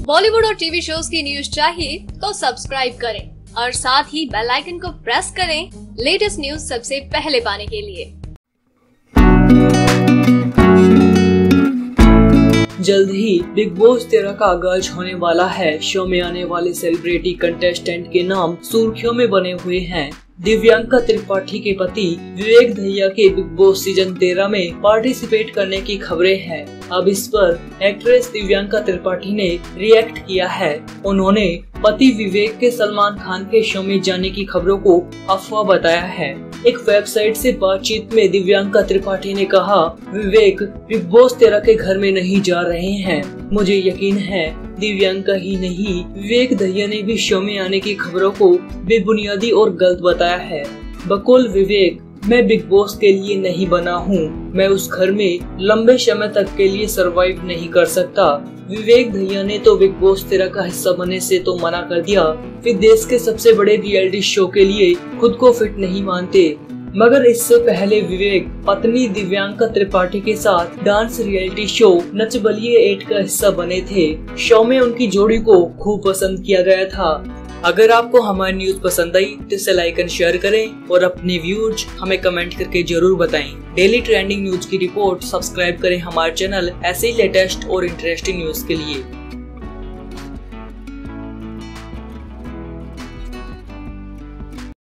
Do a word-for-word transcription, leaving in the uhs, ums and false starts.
बॉलीवुड और TV shows की news चाहिए तो सब्सक्राइब करें और साथ ही बेल आइकन को प्रेस करें लेटेस्ट न्यूज सबसे पहले पाने के लिए। जल्द ही बिग बॉस तेरह का आगाज होने वाला है। शो में आने वाले सेलिब्रिटी कंटेस्टेंट के नाम सुर्खियों में बने हुए हैं। दिव्यांका त्रिपाठी के पति विवेक दहिया के बिग बॉस सीजन तेरह में पार्टिसिपेट करने की खबरें हैं। अब इस पर एक्ट्रेस दिव्यांका त्रिपाठी ने रिएक्ट किया है। उन्होंने पति विवेक के सलमान खान के शो में जाने की खबरों को अफवाह बताया है। एक वेबसाइट से बातचीत में दिव्यांका त्रिपाठी ने कहा, विवेक बिग बॉस तेरह के घर में नहीं जा रहे हैं। मुझे यकीन है दिव्यांका ही नहीं, विवेक दहिया ने भी शो में आने की खबरों को बेबुनियादी और गलत बताया है। बकौल विवेक, मैं बिग बॉस के लिए नहीं बना हूँ। मैं उस घर में लंबे समय तक के लिए सरवाइव नहीं कर सकता। विवेक दहिया ने तो बिग बॉस तेरह का हिस्सा बनने से तो मना कर दिया, फिर देश के सबसे बड़े रियलिटी शो के लिए खुद को फिट नहीं मानते। मगर इससे पहले विवेक पत्नी दिव्यांका त्रिपाठी के साथ dance reality show Nach Baliye eight का हिस्सा बने थे। शो में उनकी जोड़ी को खूब पसंद किया गया था। अगर आपको हमारी न्यूज पसंद आई तो इसे लाइक एंड शेयर करें और अपने व्यूज हमें कमेंट करके जरूर बताएं। डेली ट्रेंडिंग न्यूज की रिपोर्ट सब्सक्राइब करें हमारे चैनल ऐसे ही लेटेस्ट और इंटरेस्टिंग न्यूज के लिए।